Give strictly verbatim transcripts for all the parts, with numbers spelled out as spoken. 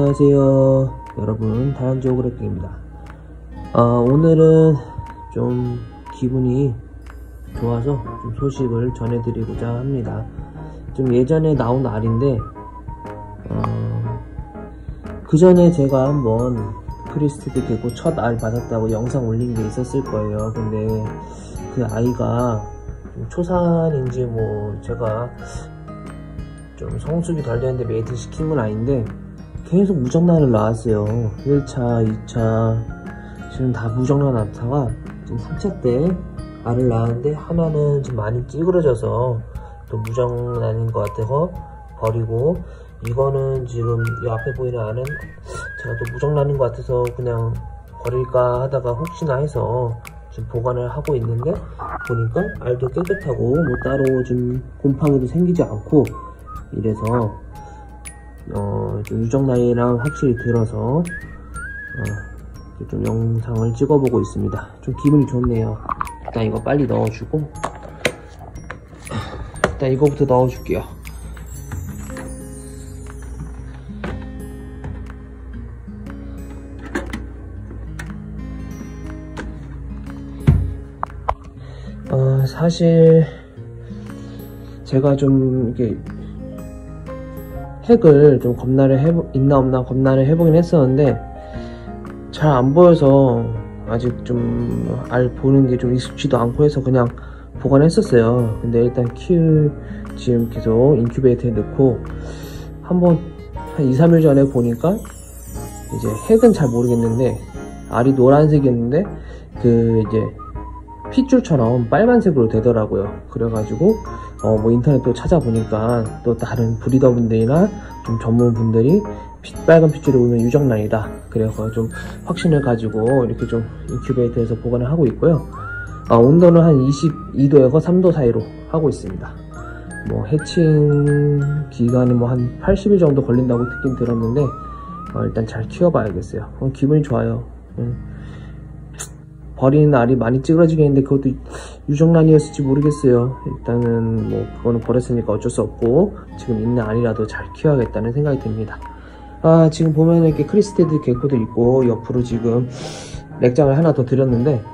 안녕하세요 여러분, 다람쥐오그레핑입니다. 어, 오늘은 좀 기분이 좋아서 좀 소식을 전해드리고자 합니다. 좀 예전에 나온 알인데 어, 그 전에 제가 한번 크리스티드 개코 첫 알 받았다고 영상 올린 게 있었을 거예요. 근데 그 아이가 좀 초산인지 뭐 제가 좀 성숙이 덜 되는데 메이팅 시킨 건 아닌데 계속 무정란을 나왔어요. 일 차, 이 차 지금 다 무정란 낳다가 지금 삼 차 때 알을 낳았는데 하나는 좀 많이 찌그러져서 또 무정란인 것 같아서 버리고, 이거는 지금 이 앞에 보이는 알은 제가 또 무정란인 것 같아서 그냥 버릴까 하다가 혹시나 해서 지금 보관을 하고 있는데, 보니까 알도 깨끗하고 뭐 따로 좀 곰팡이도 생기지 않고 이래서 어, 좀 유정 나이랑 확실히 들어서 어, 좀 영상을 찍어보고 있습니다. 좀 기분이 좋네요. 일단 이거 빨리 넣어주고, 일단 이거부터 넣어줄게요. 어, 사실 제가 좀 이렇게 핵을 좀 검사를 해보, 있나 없나 검사를 해보긴 했었는데 잘 안 보여서 아직 좀 알 보는 게 좀 익숙지도 않고 해서 그냥 보관했었어요. 근데 일단 키울 지금 계속 인큐베이터에 넣고 한번 한 이, 삼 일 전에 보니까 이제 핵은 잘 모르겠는데 알이 노란색이었는데 그 이제 핏줄처럼 빨간색으로 되더라고요. 그래가지고 어 뭐 인터넷도 찾아보니까 또 다른 브리더분들이나 좀 전문분들이 핏, 빨간 핏줄이 오면 유정란이다 그래서 좀 확신을 가지고 이렇게 좀 인큐베이터에서 보관을 하고 있고요. 아, 온도는 한 이십이 도에서 삼 도 사이로 하고 있습니다. 뭐 해칭 기간이 뭐 한 팔십 일 정도 걸린다고 듣긴 들었는데 어, 일단 잘 키워봐야겠어요. 어, 기분이 좋아요. 음. 버리는 알이 많이 찌그러지게 했는데 그것도 유정란이었을지 모르겠어요. 일단은 뭐 그거는 버렸으니까 어쩔 수 없고 지금 있는 알이라도 잘 키워야겠다는 생각이 듭니다. 아, 지금 보면 이렇게 크리스티드 개코도 있고 옆으로 지금 렉장을 하나 더 드렸는데,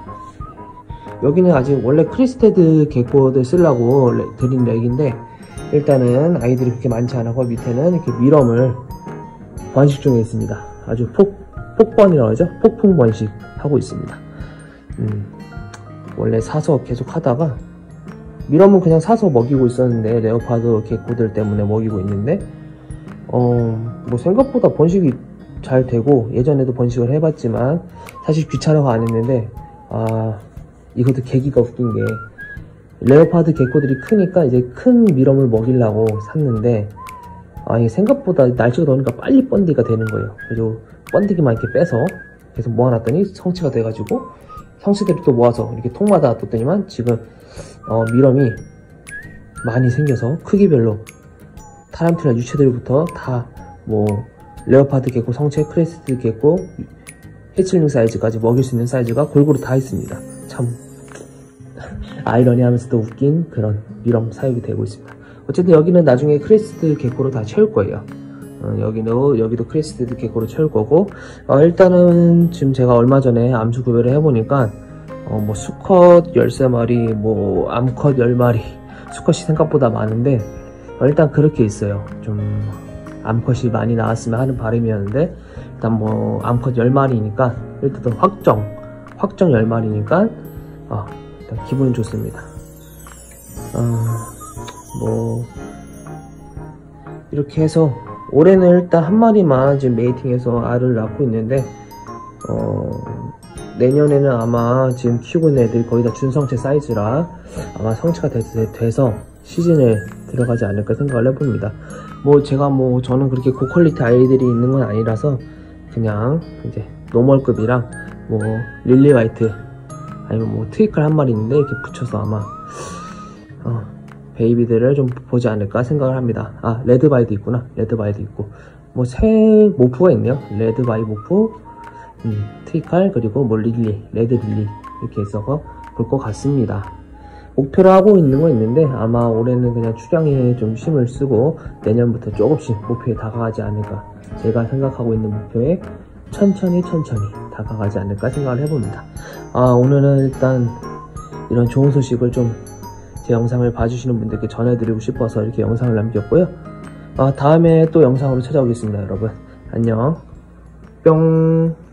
여기는 아직 원래 크리스티드 개코들 쓰려고 드린 렉인데 일단은 아이들이 그렇게 많지 않고 밑에는 이렇게 미럼을 번식 중에 있습니다. 아주 폭, 폭번이라고 하죠. 폭풍 번식 하고 있습니다. 음, 원래 사서 계속 하다가 미럼은 그냥 사서 먹이고 있었는데 레오파드 개코들 때문에 먹이고 있는데 어, 뭐 생각보다 번식이 잘 되고 예전에도 번식을 해봤지만 사실 귀찮아서 안 했는데, 아, 이것도 계기가 웃긴 게 레오파드 개코들이 크니까 이제 큰 미럼을 먹이려고 샀는데 아, 이게 생각보다 날씨가 더우니까 빨리 번디가 되는 거예요. 그리고 번디기만 이렇게 빼서 계속 모아놨더니 성체가 돼가지고 성체들을 또 모아서 이렇게 통마다 뒀더니만 지금 어, 미럼이 많이 생겨서 크기별로 타란툴라 유체들부터 다 뭐 레오파드 개코 성체, 크레스티드 개코, 해칠링 사이즈까지 먹일 수 있는 사이즈가 골고루 다 있습니다. 참 아이러니하면서도 웃긴 그런 미럼 사육이 되고 있습니다. 어쨌든 여기는 나중에 크레스티드 개코로 다 채울 거예요. 어, 여기도 여기도 크레스티드 개코로 채울 거고, 어, 일단은 지금 제가 얼마 전에 암수 구별을 해보니까 어, 뭐 수컷 열세 마리, 뭐 암컷 열 마리, 수컷이 생각보다 많은데 어, 일단 그렇게 있어요. 좀 암컷이 많이 나왔으면 하는 바람이었는데 일단 뭐 암컷 열 마리니까 일단 확정 확정 열 마리니까 어, 일단 기분은 좋습니다. 어, 뭐 이렇게 해서 올해는 일단 한 마리만 지금 메이팅해서 알을 낳고 있는데 어, 내년에는 아마 지금 키우고 있는 애들이 거의 다 준성체 사이즈라 아마 성체가 돼, 돼서 시즌에 들어가지 않을까 생각을 해봅니다. 뭐 제가 뭐 저는 그렇게 고퀄리티 아이들이 있는 건 아니라서 그냥 이제 노멀급이랑 뭐 릴리 화이트 아니면 뭐 트위클 한 마리 있는데 이렇게 붙여서 아마 어, 베이비들을 좀 보지 않을까 생각을 합니다. 아, 레드바이도 있구나. 레드바이도 있고 뭐 새 모프가 있네요. 레드바이 모프, 음, 트위칼, 그리고 뭐 릴리, 레드 릴리 이렇게 있어서 볼 것 같습니다. 목표로 하고 있는 건 있는데 아마 올해는 그냥 출량에 좀 힘을 쓰고 내년부터 조금씩 목표에 다가가지 않을까. 제가 생각하고 있는 목표에 천천히 천천히 다가가지 않을까 생각을 해봅니다. 아, 오늘은 일단 이런 좋은 소식을 좀 제 영상을 봐주시는 분들께 전해드리고 싶어서 이렇게 영상을 남겼고요. 아, 다음에 또 영상으로 찾아오겠습니다, 여러분. 안녕. 뿅.